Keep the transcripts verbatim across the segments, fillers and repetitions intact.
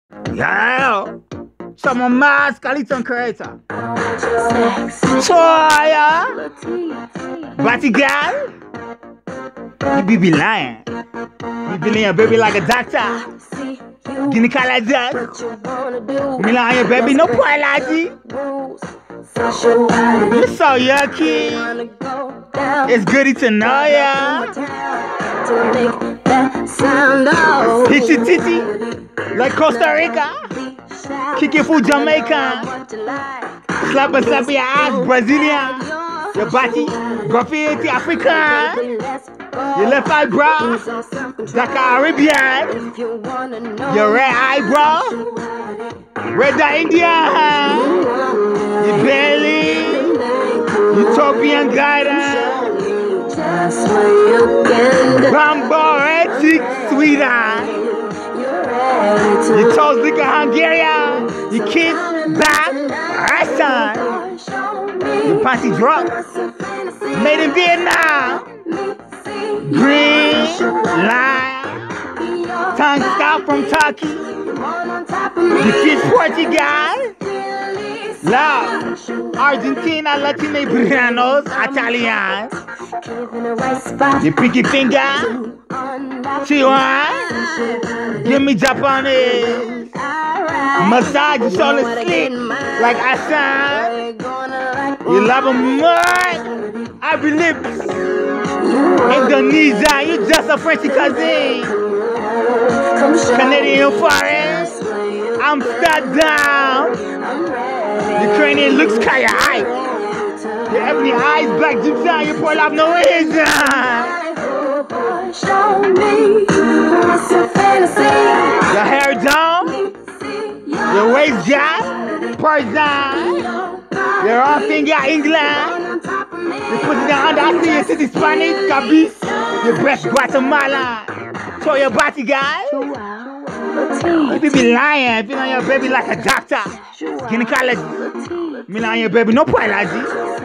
Yeah. Some mass Caliton creator. Toya. Batty girl. You be be lying. You be lying, baby, like a doctor. Guinea color that. Me lying, your baby, no poilage. You so yucky. It's goody to know ya. Hit your titty like Costa Rica. Kick your foot Jamaica. Slap and slap your ass Brazilian. Your body graffiti African. Your left eyebrow the Caribbean. Your right eyebrow red Indian. Your belly Utopian guidance. Bamboretic sweetheart. You toes lick a Hungarian. You kiss back Russian. You panty drop. Made in Vietnam. Green line. Tongue stop from Turkey. You kiss Portugal. Love Argentina, Latino, Italians. You pinky finger. Chihuahua. Give me Japanese. Massage you so sleep like Asan. You love them more. Every lips. Indonesia, you just a Frenchy cousin. Canadian forest. Amsterdam. Ukrainian looks kinda high. Your ebony eyes, black gypsy, you pull off no reason. Show me it's a fantasy. Your hair down, your waist gap, person. Your arm finger England. You put it down under, I see you city Spanish, Cabis. Your breast Guatemala. Show your body, guy. You be lying, be on your baby like a doctor. Gynecology. Me on your baby, no poilage.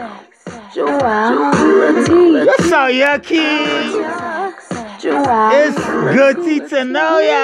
You're so yucky. It's good to know ya.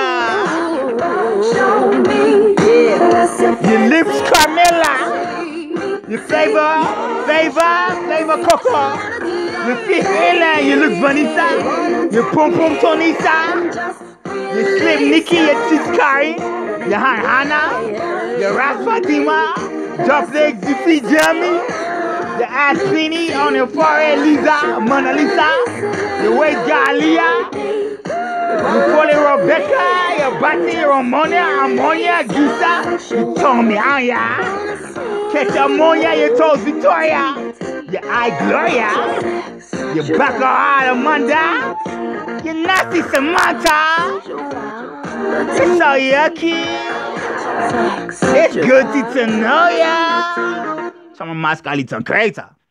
Your lips Carmela. Your flavor, flavor, flavor Coco. Your feet Ellen, you look Vanessa. Your pum pum Tonisa. Your slim Nikki, your cheese Kari. Your hand Hannah. Your ras Fatima. Drop legs, you feet Jeremy. Your ass Sweeney on your forehead, Lisa, Mona Lisa. Your waist Galia. You call it Rebecca. Your body Ramonia, Ammonia, Gisa. You told me Anya. Catch ammonia, your toes Victoria. Your eye Gloria. Your back all Amanda. Your nasty Samantha. It's so yucky. It's good to know ya. Some of my Caliton creator.